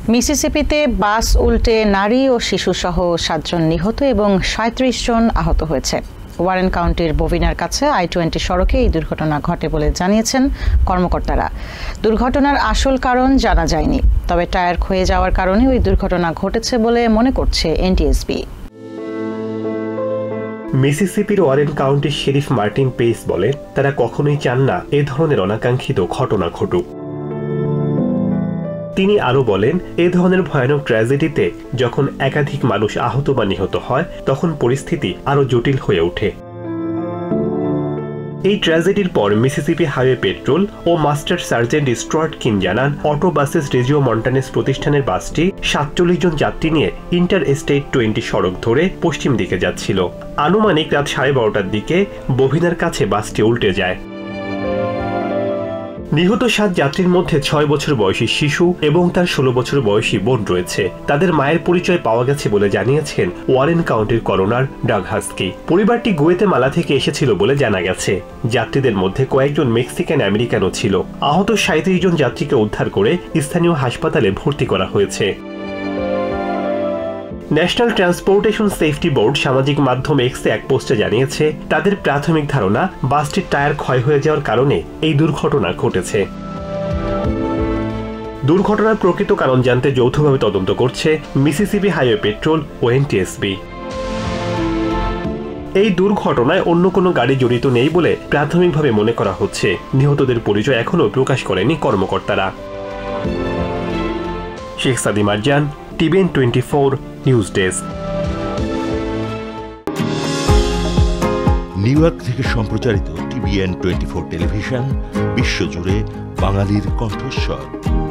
মিসিসিপিতে বাস উল্টে নারী ও শিশুসহ 7 জন নিহত এবং 37 জন আহত হয়েছে। ওয়ারেন কাউন্টির বোভিনার কাছে I-20 সড়কে এই দুর্ঘটনা ঘটে বলে জানিয়েছেন কর্মকর্তারা। দুর্ঘটনার আসল কারণ জানা যায়নি, তবে টায়ার ক্ষয়ে যাওয়ার কারণে ওই দুর্ঘটনা ঘটেছে বলে মনে করছে এনটিএসবি। মিসিসিপির ওয়ারেন কাউন্টির শেরিফ মার্টিন পেইস বলেন, তারা কখনোই চান না এ ধরনের অনাকাঙ্ক্ষিত ঘটনা ঘটুক। তিনি আরও বলেন, এ ধরনের ভয়ানক ট্র্যাজেডিতে যখন একাধিক মানুষ আহত বা নিহত হয় তখন পরিস্থিতি আরও জটিল হয়ে ওঠে। এই ট্র্যাজেডির পর মিসিসিপি হাইওয়ে পেট্রোল ও মাস্টার সার্জেন্ট স্টুয়ার্ট কিন জানান, অটো বাসেস রেজিও মন্টানেস প্রতিষ্ঠানের বাসটি 47 জন যাত্রী নিয়ে ইন্টারস্টেট 20 সড়ক ধরে পশ্চিম দিকে যাচ্ছিল। আনুমানিক রাত 12:30টার দিকে বোভিনার কাছে বাসটি উল্টে যায়। নিহত 7 যাত্রীর মধ্যে 6 বছর বয়সী শিশু এবং তার 16 বছর বয়সী বোন রয়েছে। তাদের মায়ের পরিচয় পাওয়া গেছে বলে জানিয়েছেন ওয়ারেন কাউন্টির করোনার ডাগ হাস্কি। পরিবারটি গুয়েতেমালা থেকে এসেছিল বলে জানা গেছে। যাত্রীদের মধ্যে কয়েকজন মেক্সিকান আমেরিকানও ছিল। আহত 37 জন যাত্রীকে উদ্ধার করে স্থানীয় হাসপাতালে ভর্তি করা হয়েছে। ন্যাশনাল ট্রান্সপোর্টেশন সেফটি বোর্ড সামাজিক মাধ্যম এক্সে এক পোস্টে জানিয়েছে, তাদের প্রাথমিক ধারণা বাসটির টায়ার ক্ষয় হয়ে যাওয়ার কারণে এই দুর্ঘটনা ঘটেছে। দুর্ঘটনার প্রকৃত কারণ জানতে যৌথভাবে তদন্ত করছে মিসিসিপি হাইওয়ে পেট্রোল ও এনটিএসবি। এই দুর্ঘটনায় অন্য কোনো গাড়ি জড়িত নেই বলে প্রাথমিকভাবে মনে করা হচ্ছে। নিহতদের পরিচয় এখনও প্রকাশ করেনি কর্মকর্তারা। Sheikh Sadi Marjan, TVN 24 news desk. New York থেকে সম্প্রচারিত TVN 24 টেলিভিশন বিশ্বজুড়ে বাঙালির কণ্ঠস্বর।